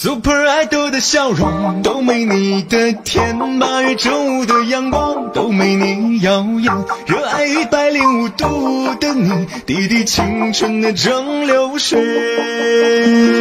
Super Idol 的笑容都没你的甜，8月正午的阳光都没你耀眼，热爱105度的你，滴滴青春的蒸馏水。